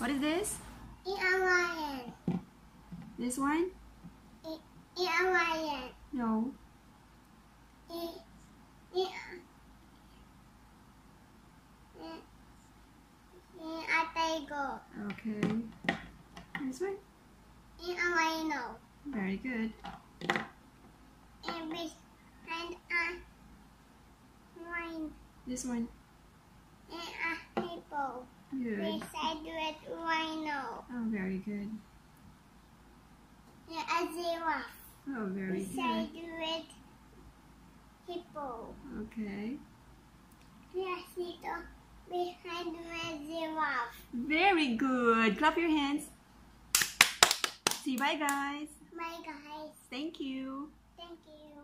What is this? In a lion. This one? In a lion. No. In a tiger. Okay. This one? In a rhino. Very good. And behind a lion. This one? In a hippo. Good. Beside with rhino. Oh, very good. In a giraffe. Oh, very Beside good. with hippo. Okay. Yes, behind with giraffe. Very good. Clap your hands. Say bye, guys. Bye guys. Thank you. Thank you.